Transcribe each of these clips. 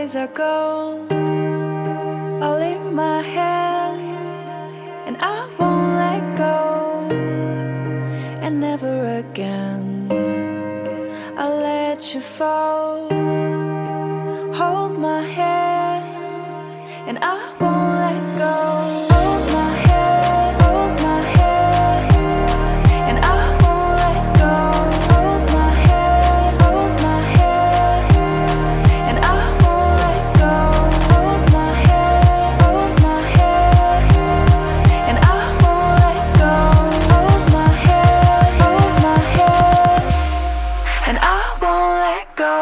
skies are gold, all in my hands, and I won't let go. And never again I'll let you fall. Hold my hand, and I won't let go. Hold my hand, hold my hand, and I won't let go. Hold my hand, hold my hand, and I won't let go. Hold my hand, hold my hand, and I won't let go. Hold my hand, and I won't let go.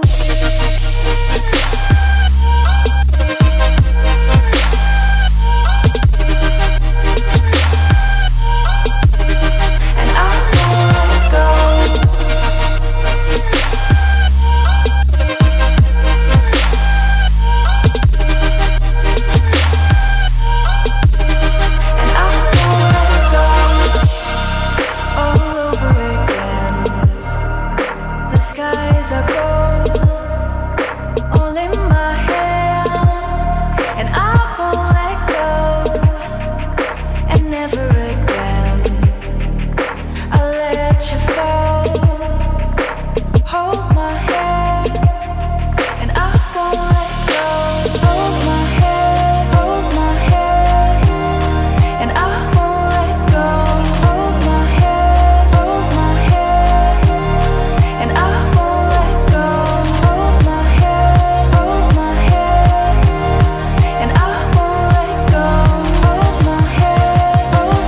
Skies are gold, all in my hands, and I won't let go. And never again I'll let you fall. Hold my hand, and I won't let go. Hold my hand, hold my hand, and I won't let go. Hold my hand, hold my hand, and I won't let go. Hold my hand, hold my hand, and I won't let go. Hold my hand,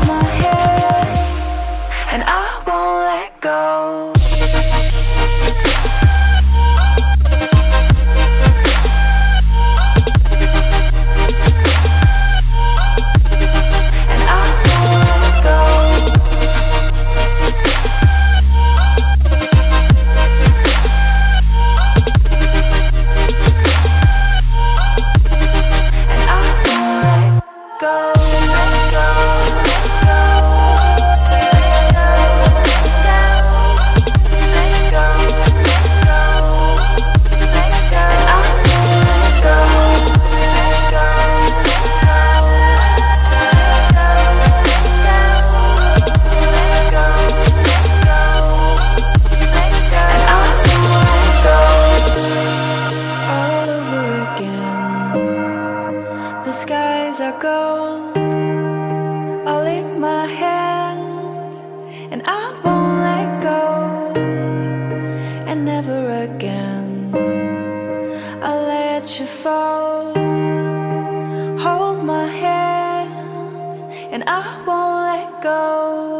and I won't let go. The skies are gold, all in my hands, and I won't let go. And never again I'll let you fall. Hold my hand, and I won't let go.